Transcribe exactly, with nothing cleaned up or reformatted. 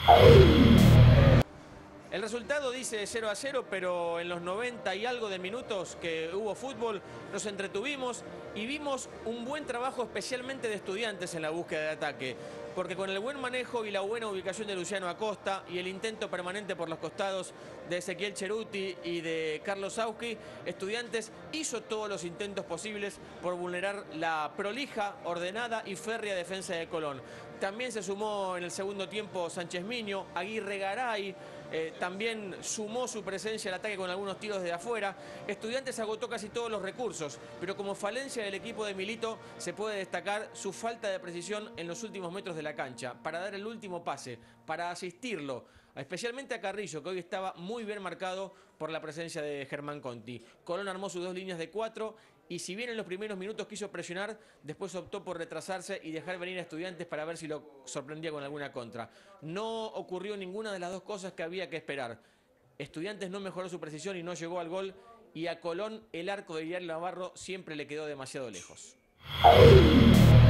El resultado dice cero a cero, pero en los noventa y algo de minutos que hubo fútbol, nos entretuvimos y vimos un buen trabajo especialmente de Estudiantes en la búsqueda de ataque. Porque con el buen manejo y la buena ubicación de Luciano Acosta y el intento permanente por los costados de Ezequiel Ceruti y de Carlos Sauski, Estudiantes hizo todos los intentos posibles por vulnerar la prolija, ordenada y férrea defensa de Colón. También se sumó en el segundo tiempo Sánchez Miño, Aguirre Garay, eh, también sumó su presencia al ataque con algunos tiros de afuera. Estudiantes agotó casi todos los recursos, pero como falencia del equipo de Milito se puede destacar su falta de precisión en los últimos metros de la cancha, para dar el último pase, para asistirlo, especialmente a Carrillo, que hoy estaba muy bien marcado por la presencia de Germán Conti. Colón armó sus dos líneas de cuatro y si bien en los primeros minutos quiso presionar, después optó por retrasarse y dejar venir a Estudiantes para ver si lo sorprendía con alguna contra. No ocurrió ninguna de las dos cosas que había que esperar. Estudiantes no mejoró su precisión y no llegó al gol, y a Colón el arco de Diario Navarro siempre le quedó demasiado lejos.